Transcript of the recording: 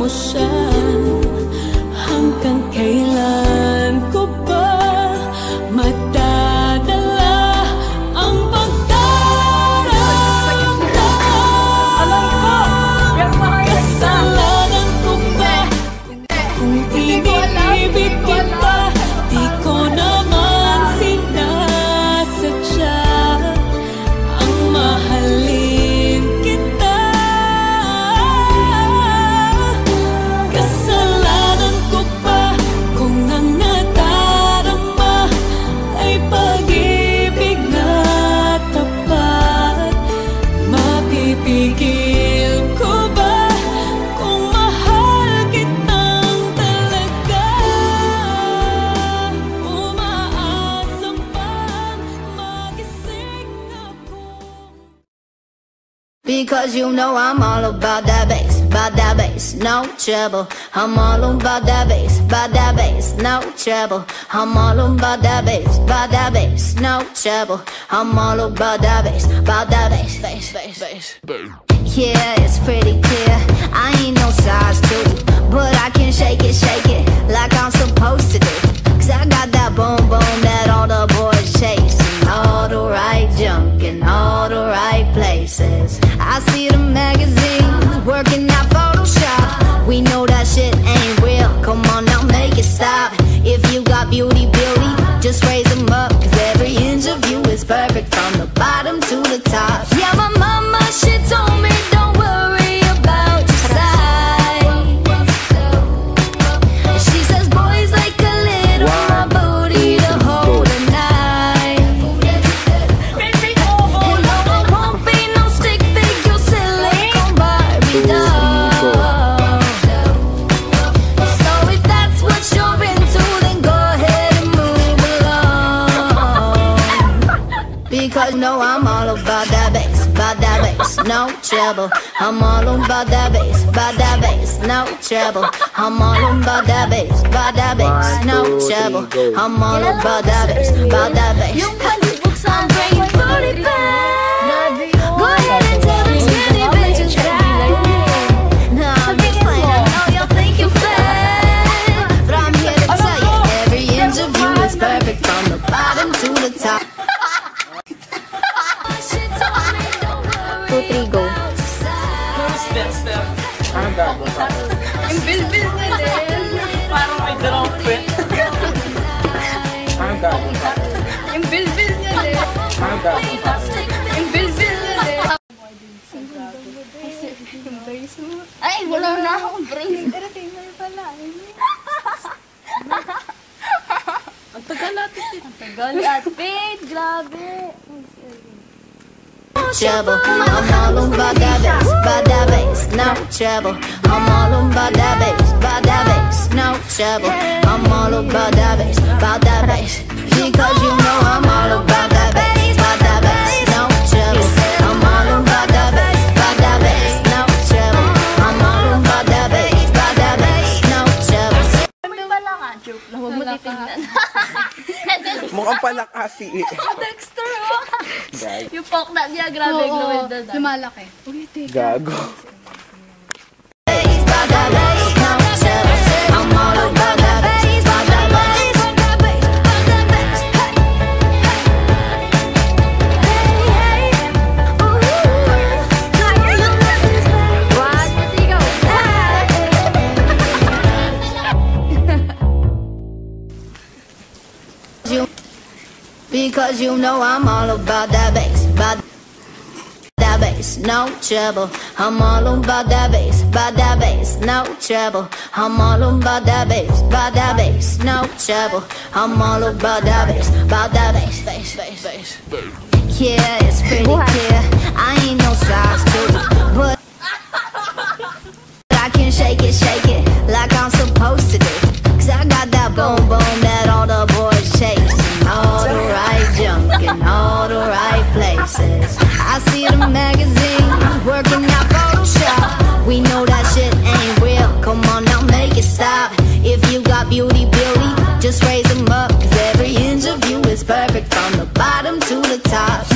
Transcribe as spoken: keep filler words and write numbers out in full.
mo siya. Hanggang kailan ko ba matadala ang pagdaramdam? Kasalanan ko ba kung pinibig kita? Di ko naman sinasadya ang mahalin kita. Kasalanan ko ba kung ang nadarama ay pag-ibig na tapat? Mapipigil ko ba kung mahal kitang talaga? Umaasa bang magising ako? Because you know I'm all about that bass, about that bass, no trouble. I'm all about that bass, about that bass, no trouble. I'm all about that bass, about that bass, no trouble. I'm all about that bass, about that bass, bass, bass, bass. Yeah, it's pretty clear, I ain't no size two, but I can shake it, shake it like I'm supposed to do. Cause I got that boom boom that all the boys chase, and all the right junk in all the right places. I see the magazines working out Photoshop. We know that shit ain't real, come on now make it stop. If you got beauty, beauty, just raise them up. Cause every inch of you is perfect from the bottom to the top. Yeah, my mama, she told me don't worry about your size. And she says boys like a little more booty to hold a knife. And no, I won't be no stick figure silicone Barbie doll. So if that's what you're into, then go ahead and move along. Because you know I'm all about that bass, about that bass, no trouble. I'm all about that bass, about that bass, no trouble. I'm all about that bass, about that bass, no trouble. I'm all about that bass, about that bass. I'm bringing booty back. Go ahead and tell them skinny bitches that. No, I'm just playing, I know y'all think you're fat, but I'm here to tell you every inch of you is perfect from the bottom to the top. Two, three, go. Step, step. Anong gagawin sa akin? Yung bil-bil na din. Parang may dalawang kwet. Anong gagawin sa akin? Yung bil-bil na din. Anong gagawin sa akin? Yung bil-bil na din. Ay, wala na akong brace. Entertainer pala. Ang tagal natin dito. Ang tagal natin. Grabe. Trouble, I'm all about that bass, about that bass, no trouble. I'm all about that bass, about that bass, no trouble. I'm all about that bass, about that bass. Because you know I'm all about that bass, about that bass, no trouble. I'm all about that bass, about that bass, no trouble. I'm all about that bass, about that bass, no trouble. May wala ka, joke lang. Huwag mo titignan. Mukhang palakasi eh. Dexter, oh! Yung poke na niya, grabe, glowed na. Lumalaki. Gago. About that bass, no trouble. I'm all about that bass, about that bass, about that bass, about that bass. Hey, hey, ooh, One, two, three, go! you, because you know I'm all about that bass, about that bass, no trouble. I'm all about that bass, about that bass, no trouble. I'm all about that bass, about that bass, no trouble. I'm all about that bass, about that bass, bass, bass, bass. Yeah, it's pretty clear, I ain't no size two, but I can shake it, shake it like I'm supposed to do. Cause I got that boom boom that all the boys chase, and all the right junk in all the right places. I see the magazine working out Photoshop. We know that shit ain't real, come on now make it stop. If you got beauty, beauty, just raise them up. Cause every inch of you is perfect from the bottom to the top.